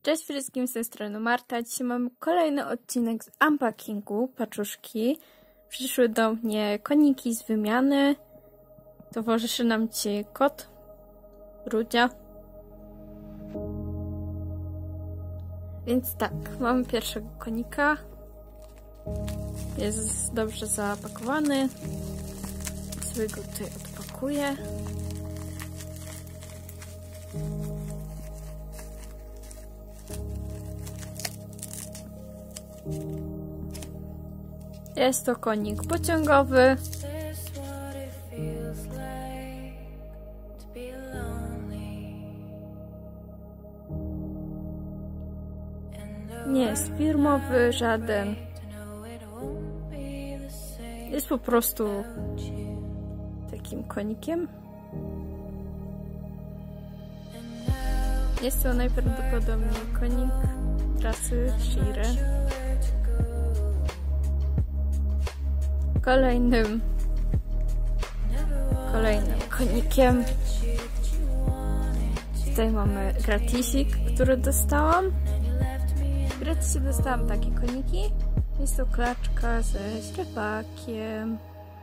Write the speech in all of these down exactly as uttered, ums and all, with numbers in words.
Cześć wszystkim, z tej strony Marta. Dzisiaj mamy kolejny odcinek z unpackingu paczuszki. Przyszły do mnie koniki z wymiany. Towarzyszy nam dzisiaj kot Rudzia. Więc tak, mamy pierwszego konika. Jest dobrze zapakowany. Sobie go tutaj odpakuję. Jest to konik pociągowy. Nie jest firmowy żaden. Jest po prostu takim konikiem. Jest to najprawdopodobniej konik rasy Shire. Kolejnym kolejnym konikiem tutaj mamy gratisik, który dostałam. W gratisie dostałam takie koniki. Jest to klaczka ze źrebakiem.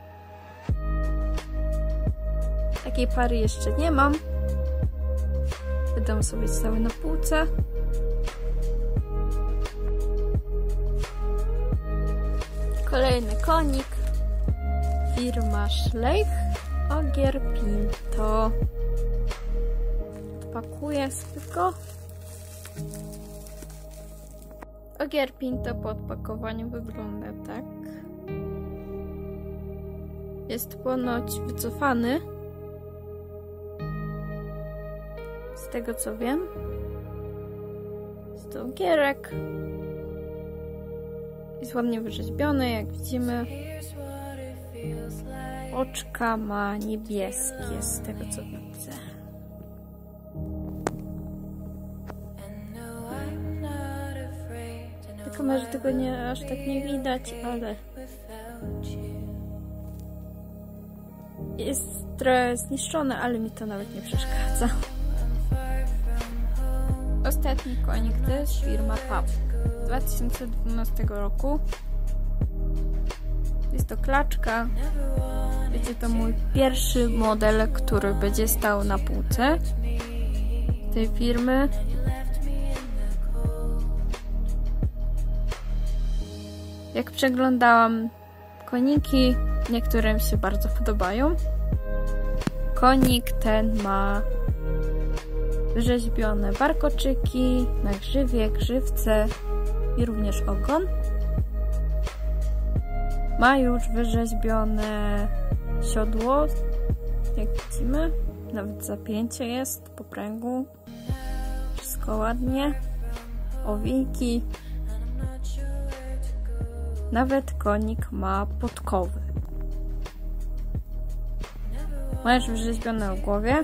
Takiej pary jeszcze nie mam. Wydam sobie cały na półce. Kolejny konik. Firma Schleich Ogier Pinto. Odpakuję sobie go. Ogier Pinto po odpakowaniu wygląda tak. Jest ponoć wycofany. Z tego co wiem. Jest to ogierek. Jest ładnie wyrzeźbiony, jak widzimy. Oczka ma niebieskie, z tego co widzę. Na kamerze tego nie, aż tak nie widać, ale jest trochę zniszczone, ale mi to nawet nie przeszkadza. Ostatni konik to jest firma Pap z dwa tysiące dwunastego roku. Jest to klaczka. Będzie to mój pierwszy model, który będzie stał na półce tej firmy. Jak przeglądałam koniki, niektóre mi się bardzo podobają. Konik ten ma wyrzeźbione warkoczyki na grzywie, grzywce i również ogon. Ma już wyrzeźbione siodło, jak widzimy. Nawet zapięcie jest po pręgu. Wszystko ładnie. Owijki. Nawet konik ma podkowy. Ma już wyrzeźbione w głowie.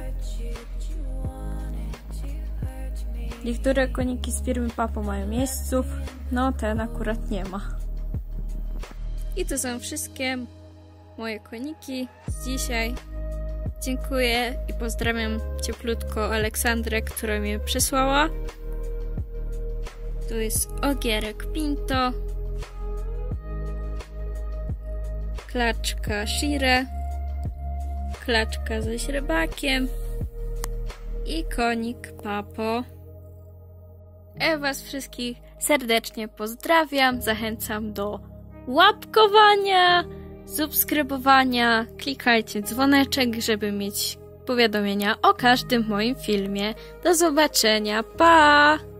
Niektóre koniki z firmy Papo mają jeźdźców, no ten akurat nie ma. I to są wszystkie moje koniki z dzisiaj. Dziękuję i pozdrawiam cieplutko Aleksandrę, która mnie przysłała. Tu jest ogierek Pinto, klaczka Shire, klaczka ze źrebakiem i konik Papo. Ja was wszystkich serdecznie pozdrawiam, zachęcam do łapkowania, subskrybowania, klikajcie dzwoneczek, żeby mieć powiadomienia o każdym moim filmie. Do zobaczenia, pa!